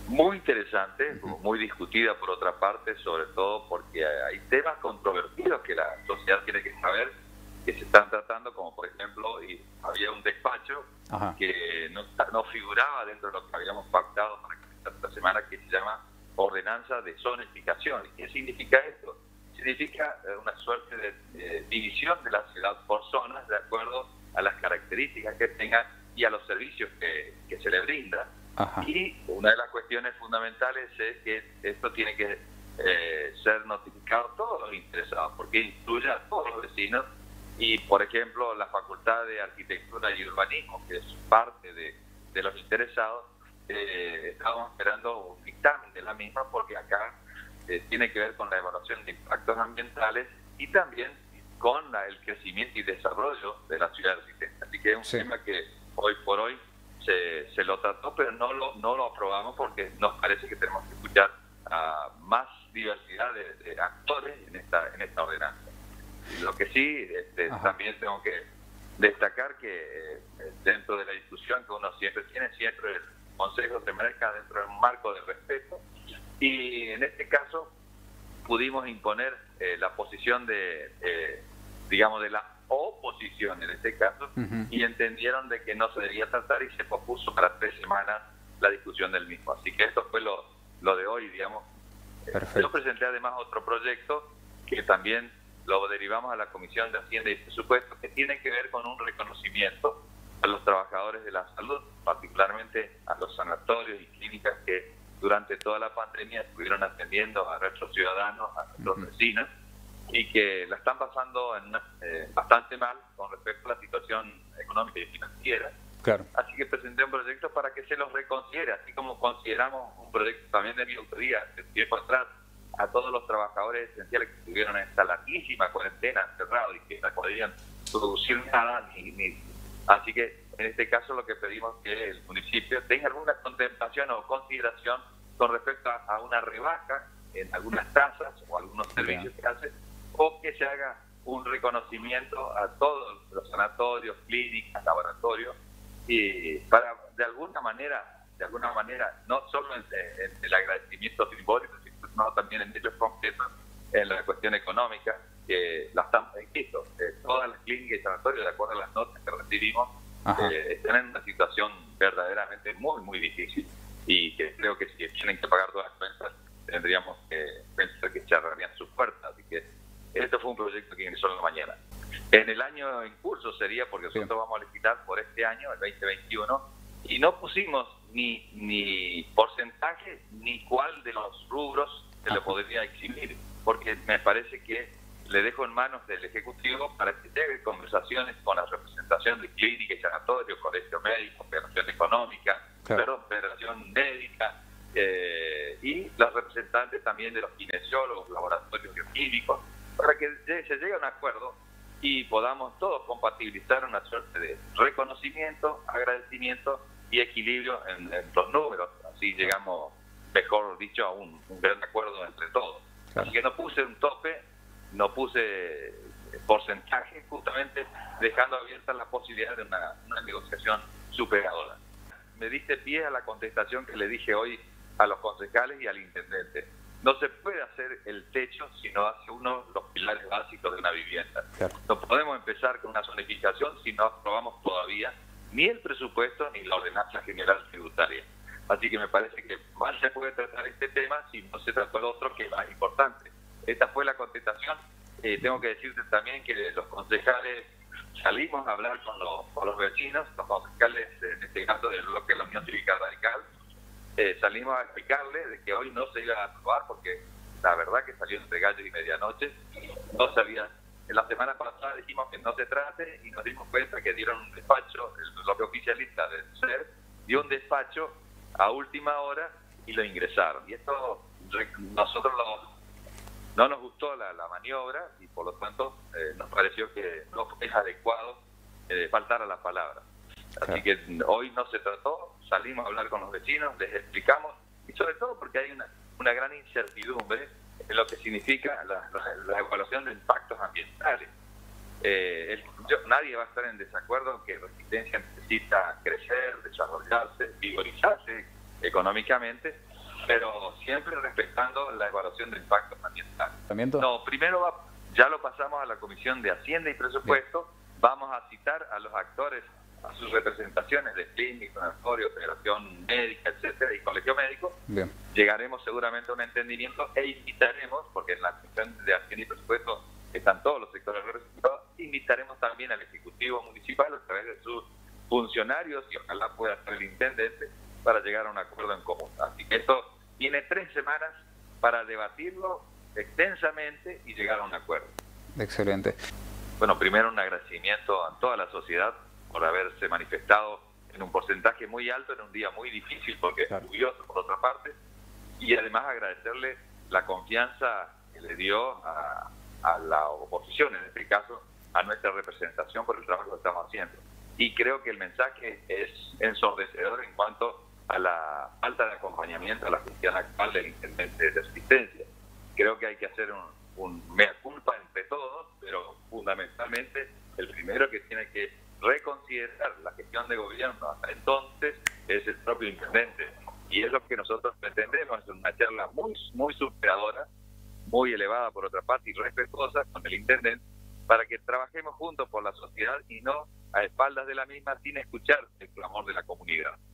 Muy interesante, muy discutida por otra parte, sobre todo porque hay temas controvertidos que la sociedad tiene que saber que se están tratando, como por ejemplo, había un despacho que no figuraba dentro de lo que habíamos pactado para esta semana, que se llama ordenanza de zonificación. ¿Qué significa esto? Significa una suerte de división de la ciudad por zonas de acuerdo a las características que tenga y a los servicios que se le brinda. Y una de las cuestiones fundamentales es que esto tiene que ser notificado a todos los interesados, porque incluye a todos los vecinos. Y, por ejemplo, la Facultad de Arquitectura y Urbanismo, que es parte de los interesados, estábamos esperando un dictamen de la misma, porque acá tiene que ver con la evaluación de impactos ambientales y también con el crecimiento y desarrollo de la ciudad existente. Así que es un tema que hoy por hoy se lo trató, pero no lo aprobamos porque nos parece que tenemos que escuchar a más diversidad de actores en esta ordenanza. Lo que sí, también tengo que destacar que dentro de la discusión que uno siempre tiene, siempre el consejo se maneja dentro de un marco de respeto, y en este caso pudimos imponer la posición digamos, de la oposición en este caso, y entendieron de que no se debía tratar y se pospuso para 3 semanas la discusión del mismo. Así que esto fue lo de hoy, digamos. Yo presenté además otro proyecto que también lo derivamos a la Comisión de Hacienda y Presupuesto, que tiene que ver con un reconocimiento a los trabajadores de la salud, particularmente a los sanatorios y clínicas que durante toda la pandemia estuvieron atendiendo a nuestros ciudadanos, a nuestros vecinos, y que la están pasando bastante mal con respecto a la situación económica y financiera. Así que presenté un proyecto para que se los reconsidere, así como consideramos un proyecto también de mi autoría de tiempo atrás a todos los trabajadores esenciales que estuvieron en esta larguísima cuarentena encerrados y que no podían producir nada. Así que en este caso lo que pedimos es que el municipio tenga alguna contemplación o consideración con respecto a una rebaja en algunas tasas o algunos servicios que hace, o que se haga un reconocimiento a todos los sanatorios, clínicas, laboratorios, y para de alguna manera, no solo en el agradecimiento simbólico, sino también en hechos concretos, en la cuestión económica, que la estamos insisto, todas las clínicas y sanatorios, de acuerdo a las notas que recibimos, están en una situación verdaderamente muy, muy difícil, y que creo que si tienen que pagar todas las cuentas, tendríamos que pensar que cerrarían sus puertas. Así que esto fue un proyecto que ingresó en la mañana. En el año en curso sería, porque nosotros vamos a licitar por este año, el 2021, y no pusimos ni porcentaje ni cuál de los rubros se le podría eximir, porque me parece que le dejo en manos del Ejecutivo para que lleve conversaciones con la representación de clínica y sanatorio, colegio médico, federación económica, federación médica, y los representantes también de los kinesiólogos, laboratorios bioquímicos, para que se llegue a un acuerdo y podamos todos compatibilizar una suerte de reconocimiento, agradecimiento y equilibrio en los números. Así llegamos, mejor dicho, a un gran acuerdo entre todos. Así que no puse un tope, no puse porcentaje, justamente dejando abierta la posibilidad de una negociación superadora. Me diste pie a la contestación que le dije hoy a los concejales y al intendente. No se puede hacer el techo si no hace uno los pilares básicos de una vivienda. No podemos empezar con una zonificación si no aprobamos todavía ni el presupuesto ni la ordenanza general tributaria. Así que me parece que mal se puede tratar este tema si no se trató el otro, que es más importante. Esta fue la contestación. Tengo que decirte también que los concejales salimos a hablar con los vecinos, los concejales, en este caso del bloque de la Unión Cívica Radical. Salimos a explicarle de que hoy no se iba a aprobar porque la verdad que salió entre gallo y medianoche. No sabía. En la semana pasada dijimos que no se trate y nos dimos cuenta que dieron un despacho, el bloque oficialista del SER dio un despacho a última hora y lo ingresaron. Y esto nosotros no nos gustó la maniobra y por lo tanto nos pareció que no es adecuado faltar a la palabra. Así que hoy no se trató, salimos a hablar con los vecinos, les explicamos, y sobre todo porque hay una gran incertidumbre en lo que significa la evaluación de impactos ambientales. Nadie va a estar en desacuerdo que Resistencia necesita crecer, desarrollarse, vigorizarse económicamente, pero siempre respetando la evaluación de impacto ambiental. No, primero ya lo pasamos a la Comisión de Hacienda y Presupuesto. Bien. Vamos a citar a los actores, a sus representaciones de clínicos, laboratorio, Federación Médica, etcétera, y Colegio Médico. Bien. Llegaremos seguramente a un entendimiento e invitaremos, porque en la Comisión de Hacienda y Presupuesto están todos los sectores representados, invitaremos también al Ejecutivo Municipal a través de sus funcionarios y ojalá pueda ser el intendente para llegar a un acuerdo en común. Así que esto tiene 3 semanas para debatirlo extensamente y llegar a un acuerdo. Excelente. Bueno, primero un agradecimiento a toda la sociedad por haberse manifestado en un porcentaje muy alto en un día muy difícil porque es lluvioso por otra parte, y además agradecerle la confianza que le dio a la oposición, en este caso a nuestra representación por el trabajo que estamos haciendo. Y creo que el mensaje es ensordecedor en cuanto a la falta de acompañamiento a la gestión actual del intendente de Asistencia. Creo que hay que hacer un mea culpa entre todos, pero fundamentalmente el primero que tiene que reconsiderar la gestión de gobierno hasta entonces es el propio intendente. Y es lo que nosotros pretendemos, es una charla muy superadora, muy elevada por otra parte y respetuosa con el intendente, para que trabajemos juntos por la sociedad y no a espaldas de la misma sin escuchar el clamor de la comunidad.